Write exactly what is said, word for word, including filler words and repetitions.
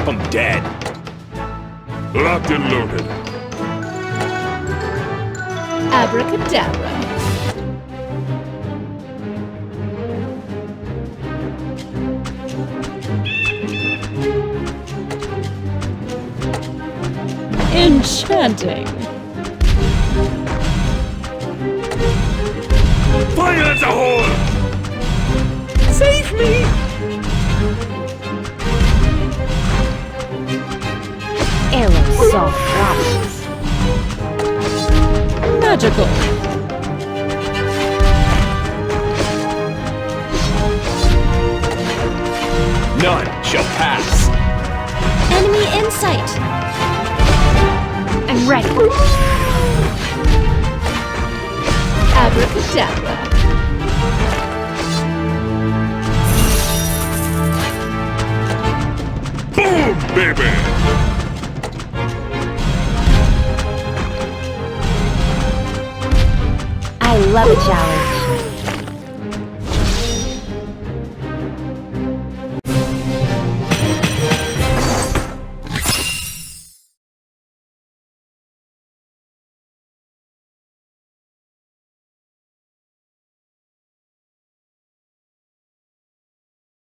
I'm dead. Locked and loaded. Abracadabra. Enchanting. Fire at the hole! Save me! Arrows solve problems. Magical. None shall pass. Enemy in sight. I'm ready. Abracadabra. Boom, baby! I love a challenge.